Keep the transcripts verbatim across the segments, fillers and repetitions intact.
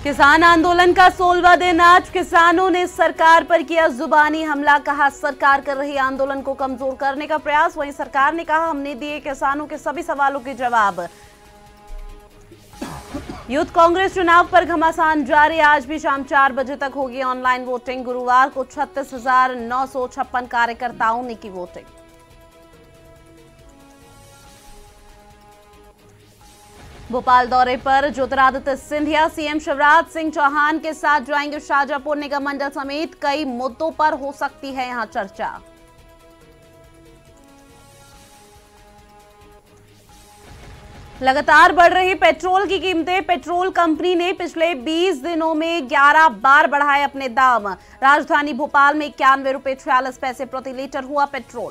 किसान आंदोलन का सोलहवां दिन आज किसानों ने सरकार पर किया जुबानी हमला। कहा सरकार कर रही आंदोलन को कमजोर करने का प्रयास। वहीं सरकार ने कहा हमने दिए किसानों के सभी सवालों के जवाब। यूथ कांग्रेस चुनाव पर घमासान जारी। आज भी शाम चार बजे तक होगी ऑनलाइन वोटिंग। गुरुवार को छत्तीस हजार नौ सौ छप्पन कार्यकर्ताओं ने की वोटिंग। भोपाल दौरे पर ज्योतिरादित्य सिंधिया सीएम शिवराज सिंह चौहान के साथ जाएंगे शाजापुर। निगम मंडल समेत कई मुद्दों पर हो सकती है यहां चर्चा। लगातार बढ़ रही पेट्रोल की कीमतें। पेट्रोल कंपनी ने पिछले बीस दिनों में ग्यारह बार बढ़ाए अपने दाम। राजधानी भोपाल में इक्यानवे रुपए छियालीस पैसे प्रति लीटर हुआ पेट्रोल।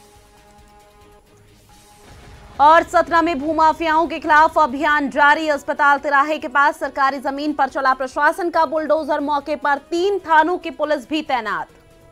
और सतना में भूमाफियाओं के खिलाफ अभियान जारी। अस्पताल तिराहे के पास सरकारी जमीन पर चला प्रशासन का बुलडोजर। मौके पर तीन थानों की पुलिस भी तैनात।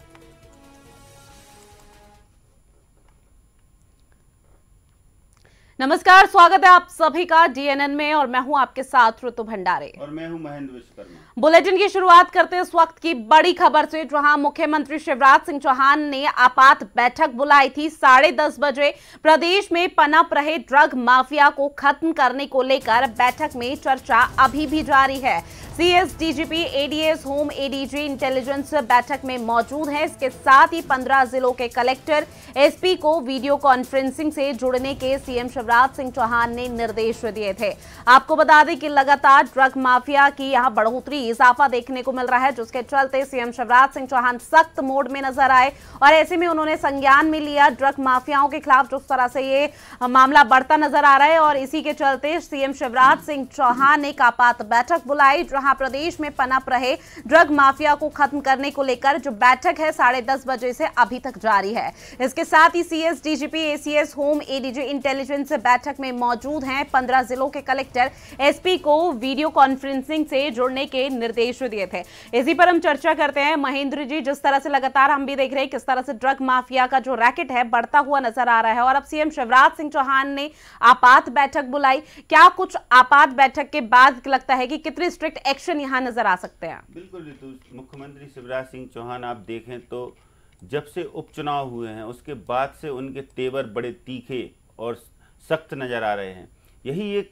नमस्कार, स्वागत है आप सभी का डीएनएन में और मैं हूं आपके साथ ऋतु भंडारे और मैं हूं महेंद्र विश्वकर्मा। बुलेटिन की शुरुआत करते हैं इस वक्त की बड़ी खबर से, जहां मुख्यमंत्री शिवराज सिंह चौहान ने आपात बैठक बुलाई थी। साढ़े दस बजे प्रदेश में पनप रहे ड्रग माफिया को खत्म करने को लेकर बैठक में चर्चा अभी भी जारी है। CS, DGP, ADS, home ADG intelligence बैठक में मौजूद हैं। इसके साथ ही पंद्रह जिलों के कलेक्टर, एसपी को वीडियो कॉन्फ्रेंसिंग से जुड़ने के सीएम शिवराज सिंह चौहान ने निर्देश दिए थे। आपको बता दें कि लगातार ड्रग माफिया की यहां बढ़ोतरी, इजाफा देखने को मिल रहा है, जिसके चलते सीएम शिवराज सिंह चौहान सख्त मोड में नजर आए और ऐसे में उन्होंने संज्ञान में लिया ड्रग माफियाओं के खिलाफ जिस तरह से ये मामला बढ़ता नजर आ रहा है। और इसी के चलते सीएम शिवराज सिंह चौहान ने एक आपात बैठक बुलाई, जहां प्रदेश में पनप रहे ड्रग माफिया को खत्म करने को लेकर जो बैठक है साढ़े दस बजे से अभी तक जारी है। इसके साथ ही CS, DGP, ACS, home ADG intelligence बैठक में मौजूद हैं। पंद्रह जिलों के कलेक्टर, एसपी को वीडियो कॉन्फ्रेंसिंग से जुड़ने के निर्देश दिए थे। इसी पर हम चर्चा करते हैं। महेंद्र जी, जिस तरह से लगातार हम भी देख रहे हैं किस तरह से ड्रग माफिया का जो रैकेट है बढ़ता हुआ नजर आ रहा है और अब सीएम शिवराज सिंह चौहान ने आपात बैठक बुलाई। क्या कुछ आपात बैठक के बाद लगता है कि कितने स्ट्रिक्ट एक्शन यहां नजर आ सकते हैं? बिल्कुल ऋतु, मुख्यमंत्री शिवराज सिंह चौहान आप देखें तो जब से उपचुनाव हुए हैं उसके बाद से उनके तेवर बड़े तीखे और सख्त नजर आ रहे हैं। यही एक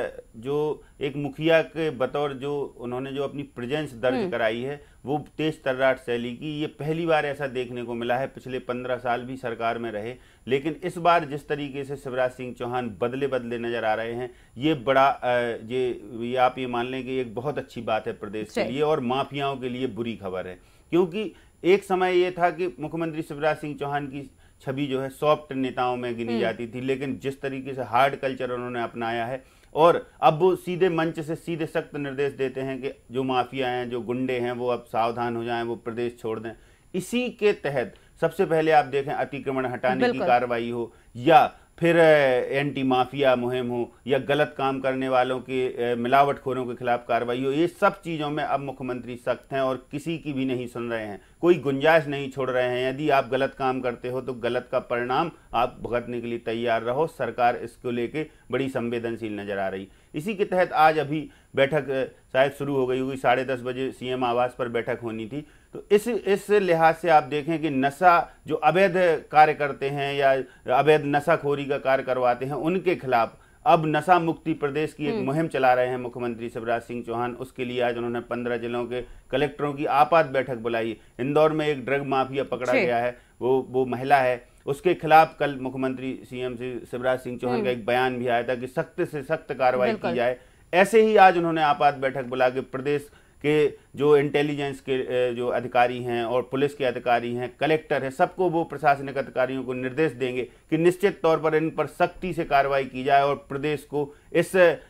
जो एक मुखिया के बतौर जो उन्होंने जो अपनी प्रेजेंस दर्ज कराई है वो तेज तर्राट शैली की, ये पहली बार ऐसा देखने को मिला है। पिछले पंद्रह साल भी सरकार में रहे, लेकिन इस बार जिस तरीके से शिवराज सिंह चौहान बदले बदले नजर आ रहे हैं, ये बड़ा ये, ये आप ये मान लें कि एक बहुत अच्छी बात है प्रदेश के लिए और माफियाओं के लिए बुरी खबर है। क्योंकि एक समय ये था कि मुख्यमंत्री शिवराज सिंह चौहान की छवि जो है सॉफ्ट नेताओं में गिनी जाती थी, लेकिन जिस तरीके से हार्ड कल्चर उन्होंने अपनाया है और अब वो सीधे मंच से सीधे सख्त निर्देश देते हैं कि जो माफिया हैं, जो गुंडे हैं, वो अब सावधान हो जाएं, वो प्रदेश छोड़ दें। इसी के तहत सबसे पहले आप देखें अतिक्रमण हटाने की कार्रवाई हो या फिर एंटी माफिया मुहिम हो या गलत काम करने वालों के मिलावटखोरों के खिलाफ कार्रवाई हो, ये सब चीज़ों में अब मुख्यमंत्री सख्त हैं और किसी की भी नहीं सुन रहे हैं, कोई गुंजाइश नहीं छोड़ रहे हैं। यदि आप गलत काम करते हो तो गलत का परिणाम आप भुगतने के लिए तैयार रहो। सरकार इसको लेके बड़ी संवेदनशील नजर आ रही। इसी के तहत आज अभी बैठक शायद शुरू हो गई होगी, साढ़े दस बजे सीएम आवास पर बैठक होनी थी। तो इस इस लिहाज से आप देखें कि नशा जो अवैध कार्य करते हैं या अवैध नशाखोरी का कार्य करवाते हैं उनके खिलाफ अब नशा मुक्ति प्रदेश की एक मुहिम चला रहे हैं मुख्यमंत्री शिवराज सिंह चौहान। उसके लिए आज उन्होंने पंद्रह जिलों के कलेक्टरों की आपात बैठक बुलाई। इंदौर में एक ड्रग माफिया पकड़ा गया है, वो वो महिला है, उसके खिलाफ कल मुख्यमंत्री सीएम शिवराज सिंह चौहान का एक बयान भी आया था कि सख्त से सख्त कार्रवाई की जाए। ऐसे ही आज उन्होंने आपात बैठक बुला के प्रदेश के जो इंटेलिजेंस के जो अधिकारी हैं और पुलिस के अधिकारी हैं, कलेक्टर हैं, सबको वो प्रशासनिक अधिकारियों को निर्देश देंगे कि निश्चित तौर पर इन पर सख्ती से कार्रवाई की जाए और प्रदेश को इस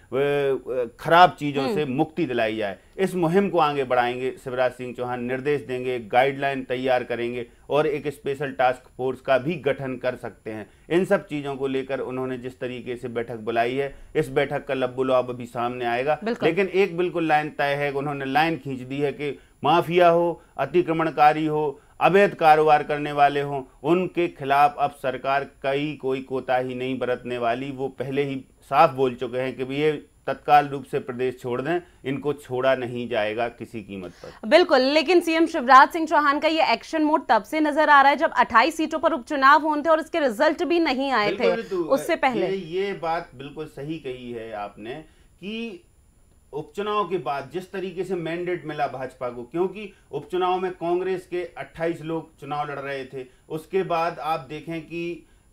खराब चीज़ों से मुक्ति दिलाई जाए। इस मुहिम को आगे बढ़ाएंगे शिवराज सिंह चौहान, निर्देश देंगे, गाइडलाइन तैयार करेंगे और एक स्पेशल टास्क फोर्स का भी गठन कर सकते हैं। इन सब चीज़ों को लेकर उन्होंने जिस तरीके से बैठक बुलाई है, इस बैठक का लब्बो लुआब अभी सामने आएगा, लेकिन एक बिल्कुल लाइन तय है, उन्होंने लाइन खींच दी है कि माफिया हो, अतिक्रमणकारी हो, अवैध कारोबार करने वाले हों, उनके खिलाफ अब सरकार कई कोई कोताही नहीं बरतने वाली। वो पहले ही साफ बोल चुके हैं कि ये तत्काल रूप से प्रदेश छोड़ दें। इनको छोड़ा नहीं जाएगा किसी कीमत पर। बिल्कुल, लेकिन सीएम शिवराज सिंह चौहान का ये एक्शन मोड तब से नजर आ रहा है जब अट्ठाईस सीटों पर उपचुनाव हुए थे और इसके रिजल्ट भी नहीं आए थे उससे पहले। ये, ये बात बिल्कुल सही कही है आपने कि उपचुनाव के बाद जिस तरीके से मैंडेट मिला भाजपा को, क्योंकि उपचुनाव में कांग्रेस के अट्ठाईस लोग चुनाव लड़ रहे थे, उसके बाद आप देखें कि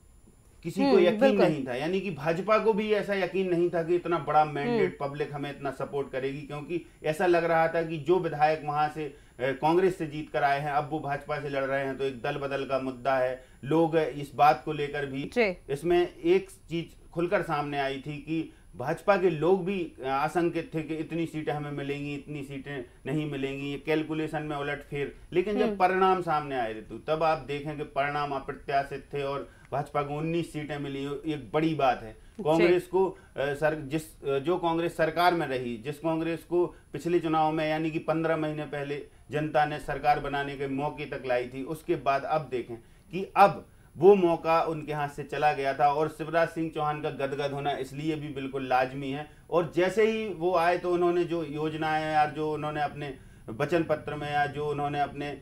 किसी को यकीन नहीं था, यानी कि भाजपा को भी ऐसा यकीन नहीं था कि इतना बड़ा मैंडेट पब्लिक हमें इतना सपोर्ट करेगी, क्योंकि ऐसा लग रहा था कि जो विधायक वहां से कांग्रेस से जीत कर आए हैं अब वो भाजपा से लड़ रहे हैं, तो एक दल बदल का मुद्दा है। लोग इस बात को लेकर भी, इसमें एक चीज खुलकर सामने आई थी कि भाजपा के लोग भी आशंकित थे कि इतनी सीटें हमें मिलेंगी, इतनी सीटें नहीं मिलेंगी, ये कैलकुलेशन में उलट फेर। लेकिन जब परिणाम सामने आए थे तब आप देखें कि परिणाम अप्रत्याशित थे और भाजपा को उन्नीस सीटें मिली। एक बड़ी बात है। कांग्रेस को सर जिस जो कांग्रेस सरकार में रही, जिस कांग्रेस को पिछले चुनाव में यानी कि पंद्रह महीने पहले जनता ने सरकार बनाने के मौके तक लाई थी, उसके बाद अब देखें कि अब वो मौका उनके हाथ से चला गया था। और शिवराज सिंह चौहान का गदगद होना इसलिए भी बिल्कुल लाजमी है। और जैसे ही वो आए तो उन्होंने जो योजनाएं या जो उन्होंने अपने वचन पत्र में या जो उन्होंने अपने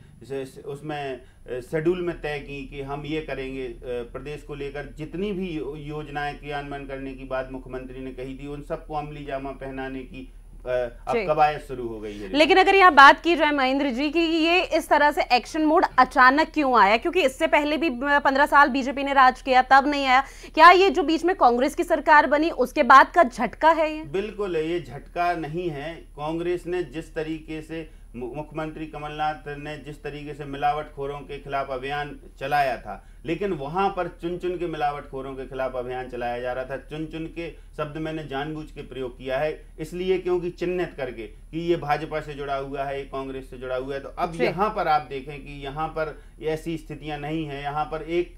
उसमें शेड्यूल में तय की कि हम ये करेंगे, प्रदेश को लेकर जितनी भी योजनाएं क्रियान्वयन करने की बात मुख्यमंत्री ने कही थी, उन सबको अमली जामा पहनाने की अब कवायद शुरू हो गई है। लेकिन अगर यहाँ बात की जाए महेंद्र जी की ये इस तरह से एक्शन मोड अचानक क्यों आया, क्योंकि इससे पहले भी पंद्रह साल बीजेपी ने राज किया तब नहीं आया, क्या ये जो बीच में कांग्रेस की सरकार बनी उसके बाद का झटका है ये? बिल्कुल, ये झटका नहीं है। कांग्रेस ने जिस तरीके से, मुख्यमंत्री कमलनाथ ने जिस तरीके से मिलावटखोरों के खिलाफ अभियान चलाया था, लेकिन वहां पर चुन चुन के मिलावटखोरों के खिलाफ अभियान चलाया जा रहा था। चुन चुन के शब्द मैंने जानबूझ के प्रयोग किया है, इसलिए क्योंकि चिन्हित करके कि ये भाजपा से जुड़ा हुआ है, ये कांग्रेस से जुड़ा हुआ है। तो अब यहाँ पर आप देखें कि यहाँ पर ऐसी स्थितियां नहीं है। यहाँ पर एक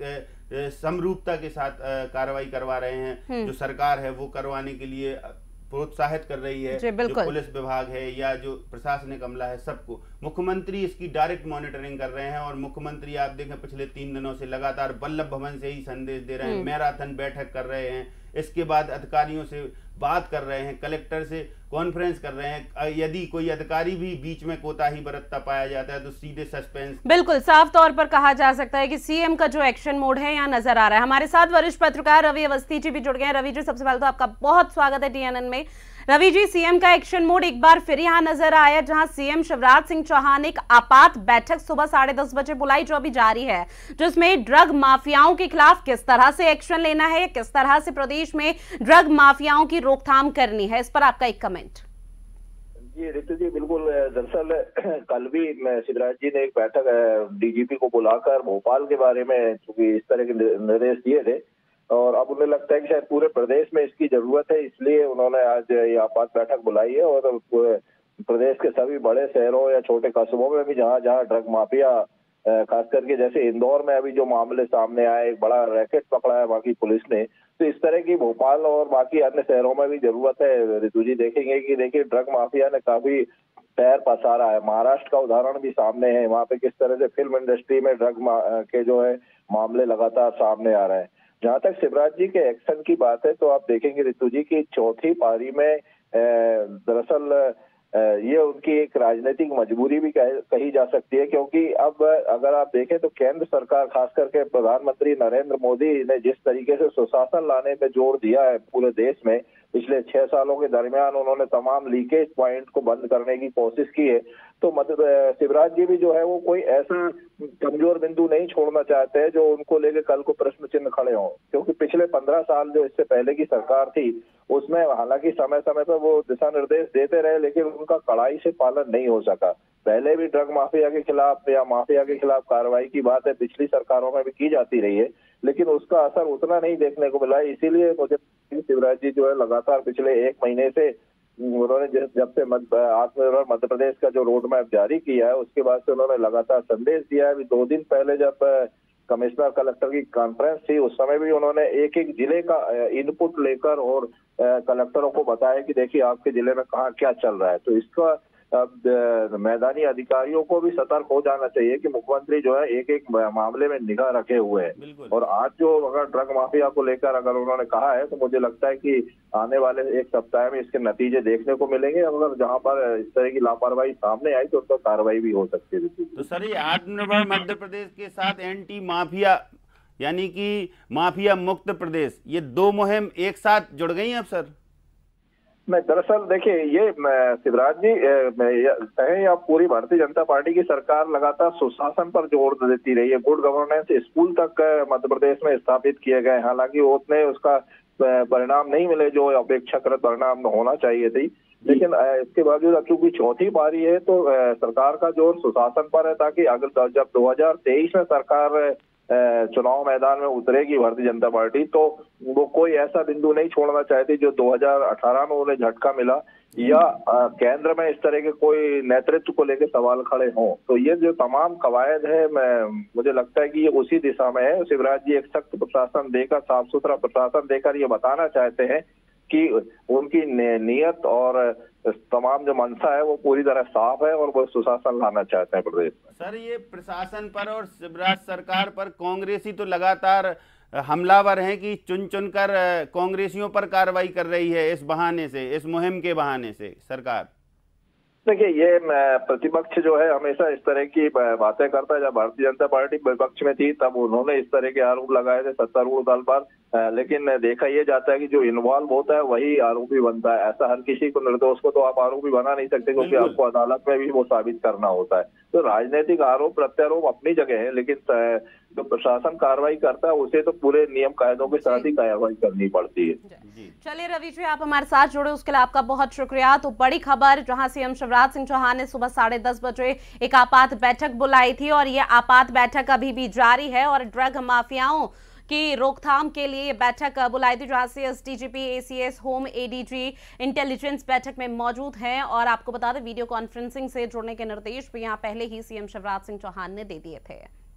समरूपता के साथ कार्रवाई करवा रहे हैं, जो सरकार है वो करवाने के लिए प्रोत्साहित कर रही है, जो पुलिस विभाग है या जो प्रशासनिक अमला है, सबको। मुख्यमंत्री इसकी डायरेक्ट मॉनिटरिंग कर रहे हैं और मुख्यमंत्री आप देखें पिछले तीन दिनों से लगातार वल्लभ भवन से ही संदेश दे रहे हैं, मैराथन बैठक कर रहे हैं, इसके बाद अधिकारियों से बात कर रहे हैं, कलेक्टर से कॉन्फ्रेंस कर रहे हैं। यदि कोई अधिकारी भी बीच में कोताही बरतता पाया जाता है तो सीधे सस्पेंस। बिल्कुल साफ तौर पर कहा जा सकता है कि सीएम का जो एक्शन मोड है यहाँ नजर आ रहा है। हमारे साथ वरिष्ठ पत्रकार रवि अवस्थी जी भी जुड़ गए हैं। रवि जी, सबसे पहले तो आपका बहुत स्वागत है टीएनएन में। रवि जी, सीएम का एक्शन मोड एक बार फिर यहाँ नजर आया, जहां सीएम शिवराज सिंह चौहान एक आपात बैठक सुबह साढ़े दस बजे बुलाई, जो अभी जारी है, जिसमें ड्रग माफियाओं के खिलाफ किस तरह से एक्शन लेना है, किस तरह से प्रदेश में ड्रग माफियाओं की रोकथाम करनी है, इस पर आपका एक कमेंट। जी ऋतु जी, बिल्कुल। दरअसल कल भी शिवराज जी ने एक बैठक डीजीपी को बुलाकर भोपाल के बारे में चूंकि इस तरह के निर्देश दिए थे और अब उन्हें लगता है कि शायद पूरे प्रदेश में इसकी जरूरत है, इसलिए उन्होंने आज ये आपात बैठक बुलाई है। और प्रदेश के सभी बड़े शहरों या छोटे कस्बों में भी जहां जहां ड्रग माफिया, खास करके जैसे इंदौर में अभी जो मामले सामने आए, एक बड़ा रैकेट पकड़ा है वहां की पुलिस ने, तो इस तरह की भोपाल और बाकी अन्य शहरों में भी जरूरत है। ऋतु जी, देखेंगे कि देखिए ड्रग माफिया ने काफी पैर पसारा है। महाराष्ट्र का उदाहरण भी सामने है, वहां पे किस तरह से फिल्म इंडस्ट्री में ड्रग के जो है मामले लगातार सामने आ रहे हैं। जहां तक शिवराज जी के एक्शन की बात है तो आप देखेंगे ऋतु जी की चौथी पारी में दरअसल ये उनकी एक राजनीतिक मजबूरी भी कही जा सकती है, क्योंकि अब अगर आप देखें तो केंद्र सरकार, खास करके प्रधानमंत्री नरेंद्र मोदी ने जिस तरीके से सुशासन लाने पे जोर दिया है पूरे देश में, पिछले छह सालों के दरमियान उन्होंने तमाम लीकेज पॉइंट को बंद करने की कोशिश की है। तो मतलब शिवराज जी भी जो है वो कोई ऐसा कमजोर बिंदु नहीं छोड़ना चाहते हैं जो उनको लेके कल को प्रश्न चिन्ह खड़े हों, क्योंकि पिछले पंद्रह साल जो इससे पहले की सरकार थी उसमें हालांकि समय समय पर वो दिशा निर्देश देते रहे, लेकिन उनका कड़ाई से पालन नहीं हो सका। पहले भी ड्रग माफिया के खिलाफ या माफिया के खिलाफ कार्रवाई की बात है पिछली सरकारों में भी की जाती रही है, लेकिन उसका असर उतना नहीं देखने को मिला। इसीलिए मुझे शिवराज जी जो है लगातार पिछले एक महीने से उन्होंने जब से आत्मनिर्भर मध्य प्रदेश का जो रोड मैप जारी किया है उसके बाद से उन्होंने लगातार संदेश दिया है। अभी दो दिन पहले जब कमिश्नर कलेक्टर की कॉन्फ्रेंस थी उस समय भी उन्होंने एक एक जिले का इनपुट लेकर और कलेक्टरों को बताया कि देखिए आपके जिले में कहाँ क्या चल रहा है। तो इसका अब मैदानी अधिकारियों को भी सतर्क हो जाना चाहिए कि मुख्यमंत्री जो है एक एक मामले में निगाह रखे हुए हैं। और आज जो अगर ड्रग माफिया को लेकर अगर उन्होंने कहा है तो मुझे लगता है कि आने वाले एक सप्ताह में इसके नतीजे देखने को मिलेंगे। अगर जहां पर इस तरह की लापरवाही सामने आई तो उस पर कार्रवाई भी हो सकती है। तो सर, ये आत्मनिर्भर मध्य प्रदेश के साथ एंटी माफिया यानी कि माफिया मुक्त प्रदेश, ये दो मुहिम एक साथ जुड़ गई हैं अब सर? मैं दरअसल देखिए, ये शिवराज जी कहें या पूरी भारतीय जनता पार्टी की सरकार लगातार सुशासन पर जोर देती रही है। गुड गवर्नेंस स्कूल तक मध्य प्रदेश में स्थापित किए गए, हालांकि उतने उसका परिणाम नहीं मिले जो अपेक्षाकृत परिणाम होना चाहिए थी। लेकिन इसके बावजूद अब चूंकि चौथी पारी है तो सरकार का जोर सुशासन पर है, ताकि अगर जब दो हजार तेईस में सरकार चुनाव मैदान में उतरेगी भारतीय जनता पार्टी तो वो कोई ऐसा बिंदु नहीं छोड़ना चाहती जो दो हजार अठारह में उन्हें झटका मिला या केंद्र में इस तरह के कोई नेतृत्व को लेकर सवाल खड़े हों। तो ये जो तमाम कवायद है, मैं मुझे लगता है कि ये उसी दिशा में है। शिवराज जी एक सख्त प्रशासन देकर, साफ सुथरा प्रशासन देकर ये बताना चाहते हैं कि उनकी नीयत और तमाम जो मंशा है वो पूरी तरह साफ है और वो सुशासन लाना चाहते हैं प्रदेश में। सर, ये प्रशासन पर और शिवराज सरकार पर कांग्रेसी तो लगातार हमलावर हैं कि चुन चुनकर कांग्रेसियों पर कार्रवाई कर रही है इस बहाने से, इस मुहिम के बहाने से सरकार। देखिए, ये प्रतिपक्ष जो है हमेशा इस तरह की बातें करता है। जब भारतीय जनता पार्टी विपक्ष में थी तब उन्होंने इस तरह के आरोप लगाए थे सत्तारूढ़ दल पर, लेकिन देखा यह जाता है कि जो इन्वॉल्व होता है वही आरोपी बनता है। ऐसा हर किसी को, निर्दोष को तो आप आरोपी बना नहीं सकते क्योंकि आपको अदालत में भी वो साबित करना होता है। तो राजनीतिक आरोप प्रत्यारोप अपनी जगह है, लेकिन जो प्रशासन कार्रवाई करता है उसे तो पूरे नियम कायदों के साथ ही कार्रवाई करनी पड़ती है। चलिए रवि जी, आप हमारे साथ जुड़े उसके लिए आपका बहुत शुक्रिया। तो बड़ी खबर, जहां सीएम शिवराज सिंह चौहान ने सुबह साढ़े दस बजे एक आपात बैठक बुलाई थी और ये आपात बैठक अभी भी जारी है और ड्रग माफियाओं की रोकथाम के लिए ये बैठक बुलाई थी, जहां से DGP, ACS, home ADG, intelligence बैठक में मौजूद हैं। और आपको बता दें, वीडियो कॉन्फ्रेंसिंग से जुड़ने के निर्देश भी यहां पहले ही सीएम शिवराज सिंह चौहान ने दे दिए थे।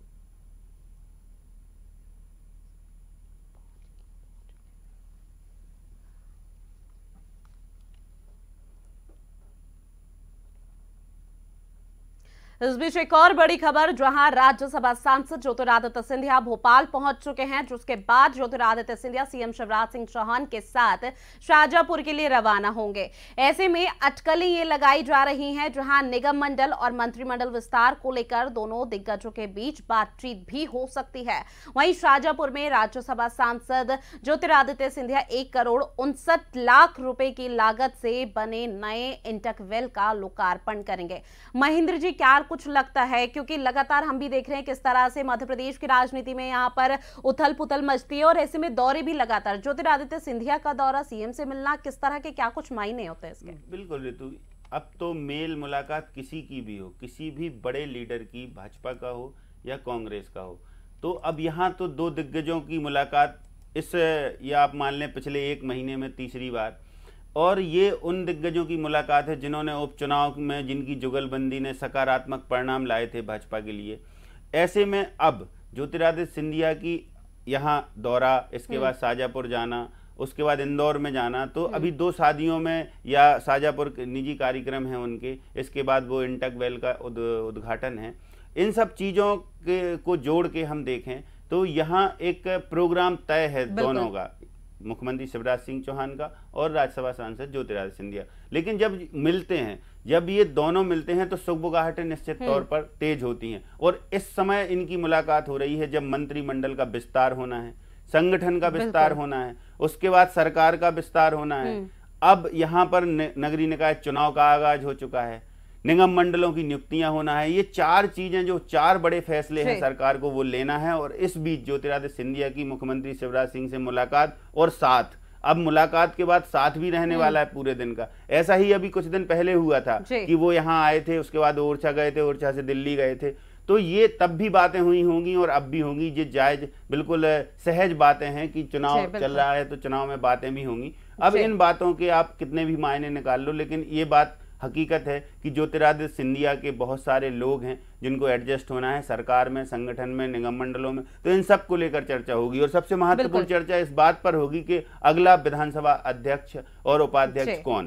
इस बीच एक और बड़ी खबर, जहां राज्यसभा सांसद ज्योतिरादित्य सिंधिया भोपाल पहुंच चुके हैं, जिसके बाद ज्योतिरादित्य सिंधिया सीएम शिवराज सिंह चौहान के साथ शाहजहांपुर के लिए रवाना होंगे। ऐसे में अटकलें ये लगाई जा रही हैं, जहां निगम मंडल और मंत्रिमंडल विस्तार को लेकर दोनों दिग्गजों के बीच बातचीत भी हो सकती है। वहीं शाहजहांपुर में राज्यसभा सांसद ज्योतिरादित्य सिंधिया एक करोड़ उनसठ लाख रुपए की लागत से बने नए इंटकवेल का लोकार्पण करेंगे। महेंद्र जी, क्या कुछ लगता है, क्योंकि लगातार हम भी देख रहे हैं किस तरह से मध्य प्रदेश की राजनीति में यहाँ पर उथल पुथल मचती है और ऐसे में दौरे भी लगातार, ज्योतिरादित्य सिंधिया का दौरा, सीएम से मिलना, किस तरह के क्या कुछ मायने होते हैं इसके? बिल्कुल ऋतु, अब तो मेल मुलाकात किसी की भी हो, किसी भी बड़े लीडर की, भाजपा का हो या कांग्रेस का हो, तो अब यहाँ तो दो दिग्गजों की मुलाकात इस, या आप मान लें पिछले एक महीने में तीसरी बार, और ये उन दिग्गजों की मुलाकात है जिन्होंने उपचुनाव में, जिनकी जुगलबंदी ने सकारात्मक परिणाम लाए थे भाजपा के लिए। ऐसे में अब ज्योतिरादित्य सिंधिया की यहाँ दौरा, इसके बाद शाहजहांपुर जाना, उसके बाद इंदौर में जाना, तो अभी दो शादियों में या शाहजहांपुर निजी कार्यक्रम हैं उनके, इसके बाद वो इंटकवेल का उद्घाटन है। इन सब चीज़ों के को जोड़ के हम देखें तो यहाँ एक प्रोग्राम तय है दोनों का, मुख्यमंत्री शिवराज सिंह चौहान का और राज्यसभा सांसद ज्योतिरादित्य सिंधिया। लेकिन जब मिलते हैं, जब ये दोनों मिलते हैं तो सुगबुगाहटें निश्चित तौर पर तेज होती हैं। और इस समय इनकी मुलाकात हो रही है जब मंत्रिमंडल का विस्तार होना है, संगठन का विस्तार होना है, उसके बाद सरकार का विस्तार होना है। अब यहाँ पर नगरीय निकाय चुनाव का आगाज हो चुका है, निगम मंडलों की नियुक्तियां होना है। ये चार चीजें, जो चार बड़े फैसले हैं सरकार को, वो लेना है। और इस बीच ज्योतिरादित्य सिंधिया की मुख्यमंत्री शिवराज सिंह से मुलाकात और साथ, अब मुलाकात के बाद साथ भी रहने वाला है पूरे दिन का। ऐसा ही अभी कुछ दिन पहले हुआ था कि वो यहाँ आए थे, उसके बाद ओरछा गए थे, ओरछा से दिल्ली गए थे। तो ये तब भी बातें हुई होंगी और अब भी होंगी। ये जायज, बिल्कुल सहज बातें हैं कि चुनाव चल रहा है तो चुनाव में बातें भी होंगी। अब इन बातों के आप कितने भी मायने निकाल लो, लेकिन ये बात हकीकत है कि ज्योतिरादित्य सिंधिया के बहुत सारे लोग हैं जिनको एडजस्ट होना है सरकार में, संगठन में, निगम मंडलों में। तो इन सब को लेकर चर्चा होगी और सबसे महत्वपूर्ण चर्चा इस बात पर होगी कि अगला विधानसभा अध्यक्ष और उपाध्यक्ष कौन।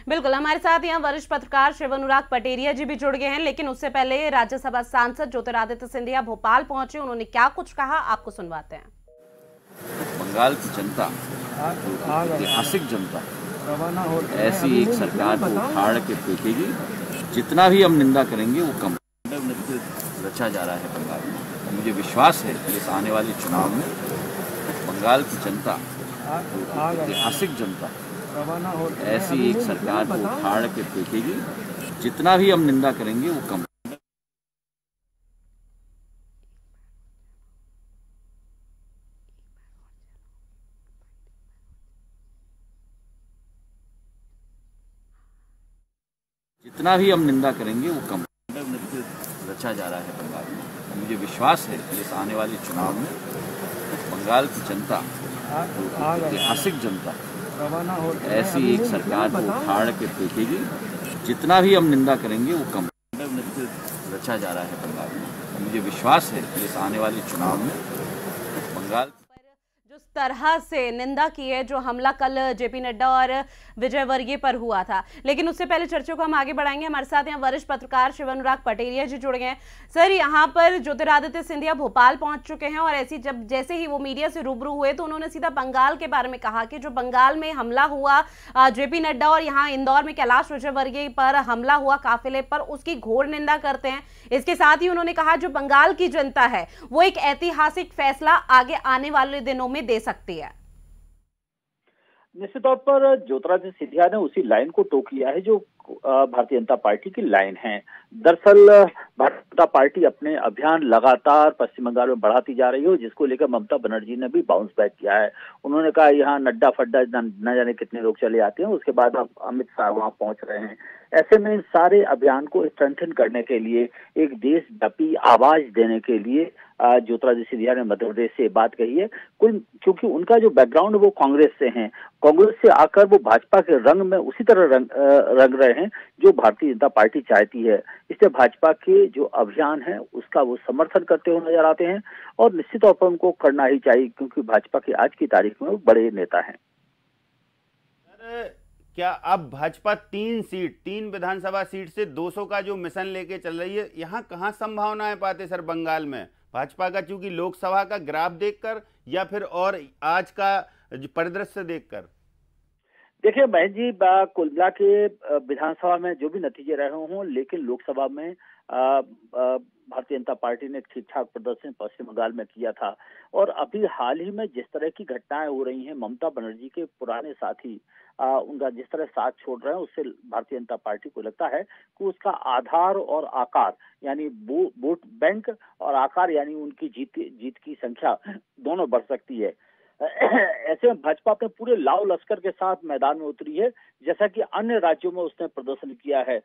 बिल्कुल, हमारे साथ यहाँ वरिष्ठ पत्रकार शिव अनुराग पटेरिया जी भी जुड़ गए हैं, लेकिन उससे पहले राज्यसभा सांसद ज्योतिरादित्य सिंधिया भोपाल पहुंचे, उन्होंने क्या कुछ कहा आपको सुनवाते हैं। बंगाल की जनता, ऐतिहासिक जनता, ऐसी एक सरकार को उखाड़ के फेंकेगी। जितना भी हम निंदा करेंगे वो कम नृत्य रचा जा रहा है बंगाल में। और मुझे विश्वास है कि इस आने वाले चुनाव में बंगाल की जनता, ऐतिहासिक जनता, ऐसी एक सरकार को उखाड़ के फेंकेगी। जितना भी हम निंदा करेंगे वो कम। जितना भी हम निंदा करेंगे वो कम नृत्य रचा जा रहा है बंगाल में। और मुझे विश्वास है कि इस आने वाले चुनाव में बंगाल की जनता, ऐतिहासिक जनता, ऐसी एक सरकार को उखाड़ के फेंकेगी। जितना भी हम निंदा करेंगे वो कम नृत्य रचा जा रहा है बंगाल में। और मुझे विश्वास है कि इस आने वाले चुनाव में बंगाल जिस तरह से निंदा की है, जो हमला कल जेपी नड्डा और विजय वर्गीय पर हुआ था। लेकिन उससे पहले चर्चा को हम आगे बढ़ाएंगे। हमारे साथ यहाँ वरिष्ठ पत्रकार शिव अनुराग पटेरिया जी जुड़ गए हैं। सर, यहाँ पर ज्योतिरादित्य सिंधिया भोपाल पहुंच चुके हैं और ऐसी जब जैसे ही वो मीडिया से रूबरू हुए तो उन्होंने सीधा बंगाल के बारे में कहा कि जो बंगाल में हमला हुआ जेपी नड्डा और यहाँ इंदौर में कैलाश विजयवर्गीय पर हमला हुआ काफिले पर, उसकी घोर निंदा करते हैं। इसके साथ ही उन्होंने कहा जो बंगाल की जनता है वो एक ऐतिहासिक फैसला आगे आने वाले दिनों में दे सकती है। निश्चित तौर पर ज्योतिरादित्य सिंधिया ने उसी लाइन को टोक लिया है जो भारतीय जनता पार्टी की लाइन है। दरअसल भारतीय जनता पार्टी अपने अभियान लगातार पश्चिम बंगाल में बढ़ाती जा रही है, जिसको लेकर ममता बनर्जी ने भी बाउंस बैक किया है। उन्होंने कहा यहाँ नड्डा फड्डा न जाने कितने लोग चले आते हैं, उसके बाद अब अमित शाह वहां पहुंच रहे हैं। ऐसे में सारे अभियान को स्ट्रेंथन करने के लिए, एक देशव्यापी आवाज देने के लिए ज्योतिरादित्य सिंधिया ने मध्य प्रदेश से बात कही है। कुल क्योंकि उनका जो बैकग्राउंड है वो कांग्रेस से है, कांग्रेस से आकर वो भाजपा के रंग में उसी तरह रंग, रंग रहे हैं जो भारतीय जनता पार्टी चाहती है। इसलिए भाजपा के जो अभियान है उसका वो समर्थन करते हुए नजर आते हैं और निश्चित तौर पर उनको करना ही चाहिए, क्योंकि भाजपा की आज की तारीख में वो बड़े नेता हैं। क्या अब भाजपा तीन सीट तीन विधानसभा सीट से दो सौ का जो मिशन लेके चल रही है, यहाँ कहाँ संभावनाएं पाते सर बंगाल में भाजपा का, चूंकि लोकसभा का ग्राफ देखकर या फिर और आज का परिदृश्य देखकर? देखिए महेश जी, कुल मिला के विधानसभा में जो भी नतीजे रहे हों, लेकिन लोकसभा में भारतीय जनता पार्टी ने ठीक ठाक प्रदर्शन पश्चिम बंगाल में किया था। और अभी हाल ही में जिस तरह की घटनाएं हो रही हैं, ममता बनर्जी के पुराने साथी आ, उनका जिस तरह साथ छोड़ रहे हैं, उससे भारतीय जनता पार्टी को लगता है कि उसका आधार और आकार यानी वोट बैंक और आकार यानी उनकी जीत जीत की संख्या दोनों बढ़ सकती है। ऐसे में भाजपा अपने पूरे लाव लश्कर के साथ मैदान में उतरी है, जैसा कि अन्य राज्यों में उसने प्रदर्शन किया है।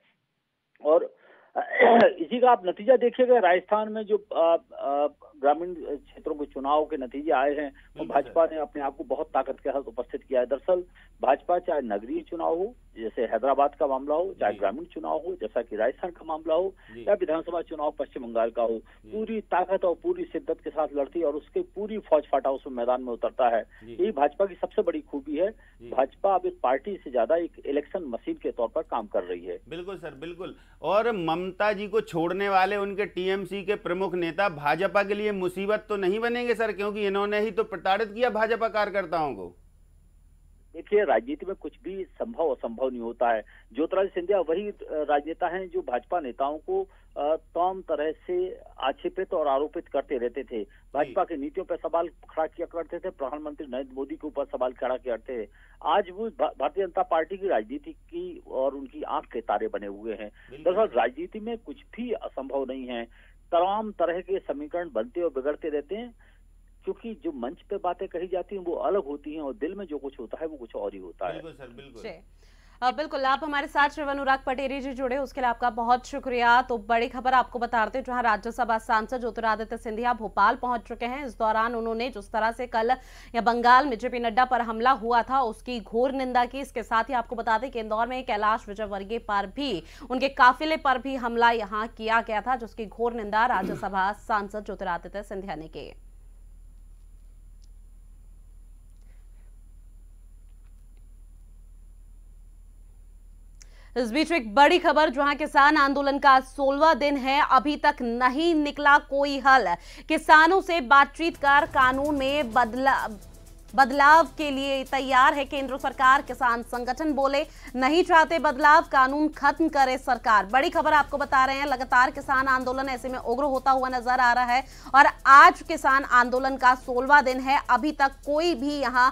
और इसी का आप नतीजा देखिएगा, राजस्थान में जो ग्रामीण क्षेत्रों के चुनाव के नतीजे आए हैं, तो भाजपा ने अपने आप को बहुत ताकत के साथ उपस्थित किया है। दरअसल भाजपा चाहे नगरीय चुनाव हो जैसे हैदराबाद का मामला हो, चाहे ग्रामीण चुनाव हो जैसा कि राजस्थान का मामला हो, या विधानसभा चुनाव पश्चिम बंगाल का हो, पूरी ताकत और पूरी शिद्दत के साथ लड़ती है और उसके पूरी फौज फाटा उस मैदान में उतरता है। यही भाजपा की सबसे बड़ी खूबी है। भाजपा अब एक पार्टी से ज्यादा एक इलेक्शन मशीन के तौर पर काम कर रही है। बिल्कुल सर, बिल्कुल। और ममता जी को छोड़ने वाले उनके टीएमसी के प्रमुख नेता भाजपा के लिए मुसीबत तो नहीं बनेंगे सर, क्योंकि इन्होंने ही तो प्रताड़ित किया भाजपा कार्यकर्ताओं को? देखिए, राजनीति में कुछ भी संभव असंभव नहीं होता है। ज्योतिरादित्य सिंधिया वही राजनेता हैं जो भाजपा नेताओं को तमाम तरह से आक्षेपित और आरोपित करते रहते थे। भाजपा की नीतियों पर सवाल खड़ा किया करते थे, प्रधानमंत्री नरेंद्र मोदी के ऊपर सवाल खड़ा करते थे। आज वो भारतीय जनता पार्टी की राजनीति की और उनकी आंख के तारे बने हुए हैं। दरअसल राजनीति में कुछ भी असंभव नहीं है, तमाम तरह के समीकरण बनते और बिगड़ते रहते हैं, क्योंकि जो मंच पे बातें कही जाती हैं वो अलग होती हैं और दिल में जो कुछ होता है वो कुछ और ही होता है। बिल्कुल सर, बिल्कुल। बिल्कुल, आप हमारे साथ शिव अनुराग पटेरिया जी जुड़े, उसके लिए आपका बहुत शुक्रिया। तो बड़ी खबर आपको बता रहे थे, जहां राज्यसभा सांसद ज्योतिरादित्य सिंधिया भोपाल पहुंच चुके हैं। इस दौरान उन्होंने जिस तरह से कल या बंगाल में जेपी नड्डा पर हमला हुआ था उसकी घोर निंदा की। इसके साथ ही आपको बता दें कि इंदौर में कैलाश विजयवर्गीय पर भी, उनके काफिले पर भी हमला यहाँ किया गया था, जिसकी घोर निंदा राज्यसभा सांसद ज्योतिरादित्य सिंधिया ने की। इस बीच एक बड़ी खबर, जहां किसान आंदोलन का सोलहवां दिन है, अभी तक नहीं निकला कोई हल। किसानों से बातचीत कर कानून में बदला बदलाव के लिए तैयार है केंद्र सरकार। किसान संगठन बोले नहीं चाहते बदलाव, कानून खत्म करे सरकार। बड़ी खबर आपको बता रहे हैं, लगातार किसान आंदोलन ऐसे में उग्र होता हुआ नजर आ रहा है और आज किसान आंदोलन का सोलहवां दिन है, अभी तक कोई भी यहां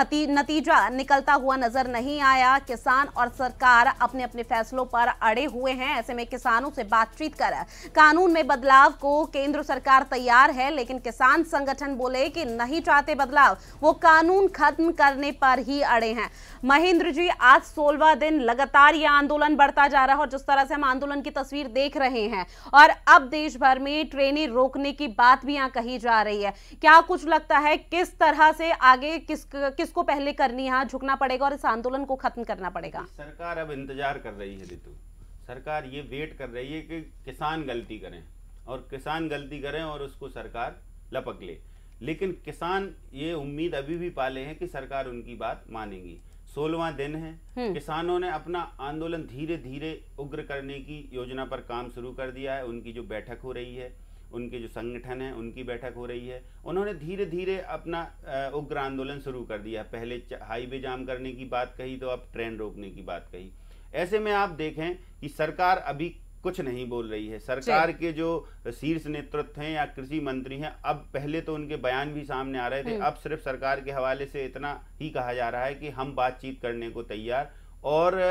नतीजा निकलता हुआ नजर नहीं आया। किसान और सरकार अपने अपने फैसलों पर अड़े हुए हैं। ऐसे में किसानों से बातचीत कर कानून में बदलाव को केंद्र सरकार तैयार है, लेकिन किसान संगठन बोले कि नहीं चाहते बदलाव, वो कानून खत्म करने पर ही अड़े हैं। महेंद्र जी, आज सोलहवां दिन लगातार यह आंदोलन बढ़ता जा रहा है और जिस तरह से हम आंदोलन की तस्वीर देख रहे हैं और अब देश भर में ट्रेनें रोकने की बात भी यहां कही जा रही है, क्या कुछ लगता है किस तरह से आगे किस किसको पहले करनी है, झुकना पड़ेगा और इस आंदोलन को खत्म करना पड़ेगा? सरकार अब इंतजार कर रही है ऋतु, सरकार ये वेट कर रही है कि किसान गलती करें और किसान गलती करें और उसको सरकार लपक ले। लेकिन किसान ये उम्मीद अभी भी पाले हैं कि सरकार उनकी बात मानेगी। सोलहवां दिन है, किसानों ने अपना आंदोलन धीरे धीरे उग्र करने की योजना पर काम शुरू कर दिया है। उनकी जो बैठक हो रही है, उनके जो संगठन है उनकी बैठक हो रही है, उन्होंने धीरे धीरे अपना उग्र आंदोलन शुरू कर दिया। पहले हाईवे जाम करने की बात कही तो अब ट्रेन रोकने की बात कही। ऐसे में आप देखें कि सरकार अभी कुछ नहीं बोल रही है। सरकार के जो शीर्ष नेतृत्व हैं या कृषि मंत्री हैं, अब पहले तो उनके बयान भी सामने आ रहे थे, अब सिर्फ सरकार के हवाले से इतना ही कहा जा रहा है कि हम बातचीत करने को तैयार और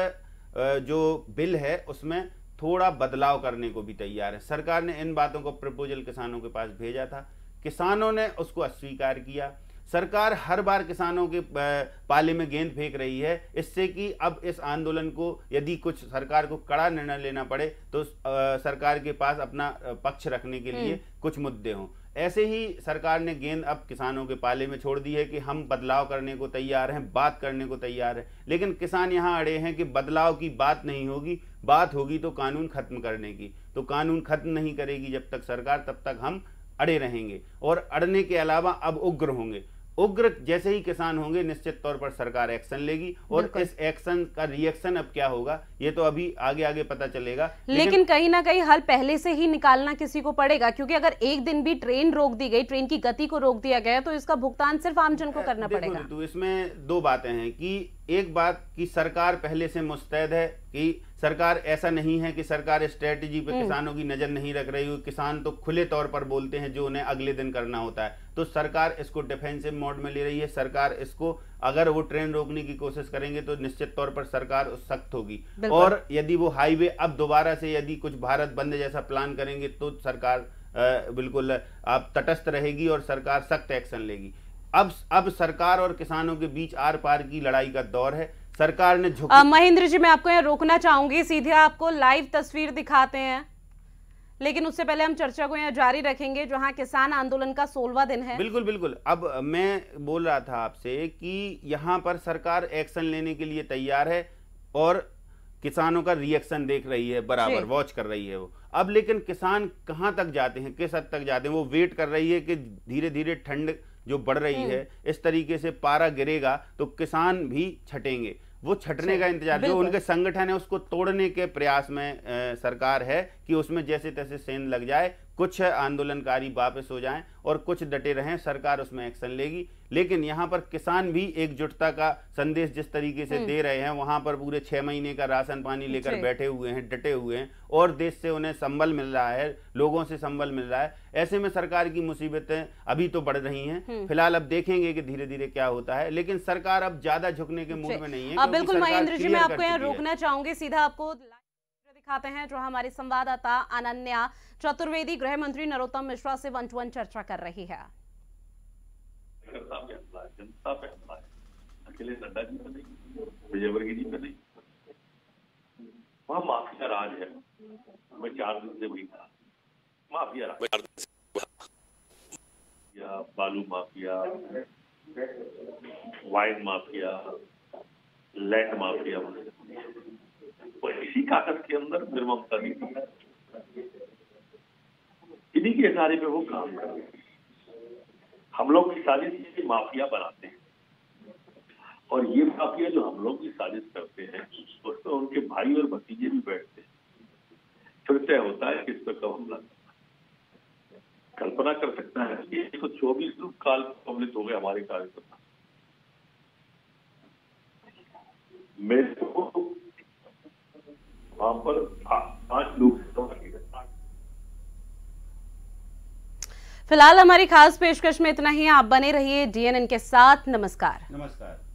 जो बिल है उसमें थोड़ा बदलाव करने को भी तैयार है। सरकार ने इन बातों को प्रपोजल किसानों के पास भेजा था, किसानों ने उसको अस्वीकार किया। सरकार हर बार किसानों के पाले में गेंद फेंक रही है, इससे कि अब इस आंदोलन को यदि कुछ सरकार को कड़ा निर्णय लेना पड़े तो सरकार के पास अपना पक्ष रखने के लिए कुछ मुद्दे हों। ऐसे ही सरकार ने गेंद अब किसानों के पाले में छोड़ दी है कि हम बदलाव करने को तैयार हैं, बात करने को तैयार हैं। लेकिन किसान यहाँ अड़े हैं कि बदलाव की बात नहीं होगी, बात होगी तो कानून खत्म करने की। तो कानून खत्म नहीं करेगी जब तक सरकार, तब तक हम अड़े रहेंगे और अड़ने के अलावा अब उग्र होंगे। उग्र जैसे ही किसान होंगे निश्चित तौर पर सरकार एक्शन लेगी और इस एक्शन का रिएक्शन अब क्या होगा ये तो अभी आगे आगे पता चलेगा। लेकिन, लेकिन कहीं ना कहीं हल पहले से ही निकालना किसी को पड़ेगा, क्योंकि अगर एक दिन भी ट्रेन रोक दी गई, ट्रेन की गति को रोक दिया गया तो इसका भुगतान सिर्फ आमजन को करना पड़ेगा। तो इसमें दो बातें हैं कि एक बात कि सरकार पहले से मुस्तैद है कि सरकार ऐसा नहीं है कि सरकार स्ट्रेटेजी पे किसानों की नजर नहीं रख रही हो। किसान तो खुले तौर पर बोलते हैं जो उन्हें अगले दिन करना होता है, तो सरकार इसको डिफेंसिव मोड में ले रही है। सरकार इसको, अगर वो ट्रेन रोकने की कोशिश करेंगे तो निश्चित तौर पर सरकार सख्त होगी और यदि वो हाईवे अब दोबारा से यदि कुछ भारत बंद जैसा प्लान करेंगे तो सरकार बिल्कुल आप तटस्थ रहेगी और सरकार सख्त एक्शन लेगी। अब अब सरकार और किसानों के बीच आर पार की लड़ाई का दौर है। सरकार ने झुक महेंद्र जी, मैं आपको यहाँ रोकना चाहूंगी, सीधे आपको लाइव तस्वीर दिखाते हैं, लेकिन उससे पहले हम चर्चा को यहाँ जारी रखेंगे जहां किसान आंदोलन का सोलहवां दिन है। बिल्कुल बिल्कुल। अब मैं बोल रहा था आपसे कि यहाँ पर सरकार एक्शन लेने के लिए तैयार है और किसानों का रिएक्शन देख रही है, बराबर वॉच कर रही है वो। अब लेकिन किसान कहाँ तक जाते हैं, किस हद तक जाते हैं, वो वेट कर रही है कि धीरे धीरे ठंड जो बढ़ रही है इस तरीके से पारा गिरेगा तो किसान भी छटेंगे। वो छटने का इंतजार, जो उनके संगठन है उसको तोड़ने के प्रयास में आ, सरकार है कि उसमें जैसे तैसे सेंध लग जाए, कुछ आंदोलनकारी वापस हो जाएं और कुछ डटे रहें, सरकार उसमें एक्शन लेगी। लेकिन यहाँ पर किसान भी एकजुटता का संदेश जिस तरीके से दे रहे हैं, वहां पर पूरे छह महीने का राशन पानी लेकर बैठे हुए हैं, डटे हुए हैं और देश से उन्हें संबल मिल रहा है, लोगों से संबल मिल रहा है। ऐसे में सरकार की मुसीबतें अभी तो बढ़ रही हैं। फिलहाल अब देखेंगे कि धीरे धीरे क्या होता है, लेकिन सरकार अब ज्यादा झुकने के मूड में नहीं है। बिल्कुल महेंद्र जी, मैं आपको यहाँ रोकना चाहूंगी, सीधा आपको दिखाते हैं जो हमारी संवाददाता अनन्या चतुर्वेदी गृह मंत्री नरोत्तम मिश्रा से वन टू वन चर्चा कर रही है। जनता पे हमला है, अकेले नड्डा जी पे नहीं, विजयवर्गीय जी पे नहीं, वहाँ माफिया राज है। मैं चार दिन से वही था, माफिया राज, या बालू mafia, wine mafia, land mafia, तो इसी कागज के अंदर निर्ममता दी, इन्हीं के इशारे पे वो काम कर रहे हैं। हम लोग की साजिश माफिया बनाते हैं और ये माफिया जो हम लोग की साजिश करते हैं उसमें उनके भाई और भतीजे भी बैठते हैं, फिर तय होता है किस पर कब हमला करना। कल्पना कर सकता है कि एक सौ चौबीस लोग काल प्रभावित हो गए हमारे कार्यकर्ता। मेरे को वहां पर पांच लोग फिलहाल हमारी खास पेशकश में इतना ही। आप बने रहिए डीएनएन के साथ। नमस्कार। नमस्कार।